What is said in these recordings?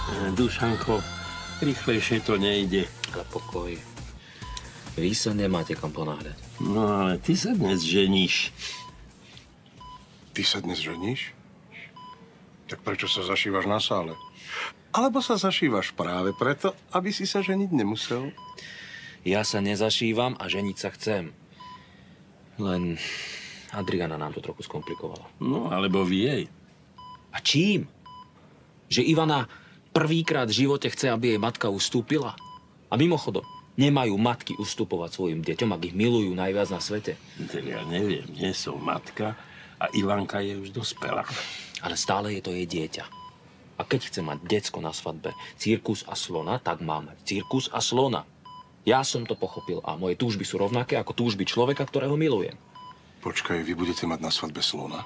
Dušanko, rýchlejšie to nejde. Ale pokoj. Vy sa nemáte kam ponáhľať. No ale ty sa dnes ženíš. Ty sa dnes ženíš? Tak prečo sa zašívaš na sále? Alebo sa zašívaš práve preto, aby si sa ženiť nemusel? Ja sa nezašívam a ženiť sa chcem. Len Adriana nám to trochu skomplikovala. No, alebo vy jej. A čím? Že Ivana prvýkrát v živote chce, aby jej matka ustúpila? A mimochodom, nemajú matky ustupovať svojim deťom, ak ich milujú najviac na svete. Ja neviem, nie som matka a Ivanka je už dospelá. Ale stále je to jej dieťa. A keď chce mať decko na svadbe, cirkus a slona, tak má mať cirkus a slona. Ja som to pochopil a moje túžby sú rovnaké ako túžby človeka, ktorého milujem. Počkaj, vy budete mať na svadbe slona?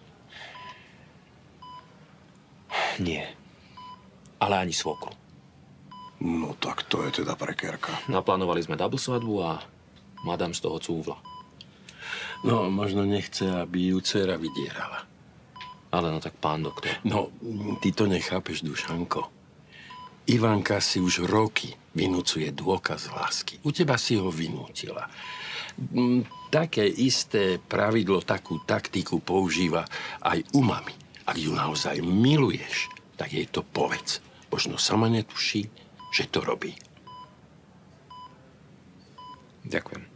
Nie. Ale ani svokru. No tak to je teda prekérka. Naplánovali sme double svadbu a madam z toho cúvla. No, možno nechce, aby ju dcera vydierala. Ale no tak pán doktor. No, ty to nechápeš, Dušanko. Ivanka si už roky vynúcuje dôkaz lásky. U teba si ho vynútila. Také isté pravidlo, takú taktiku používa aj u mami. Ak ju naozaj miluješ, tak jej to povedz. Možno sama netuší, že to robí. Ďakujem.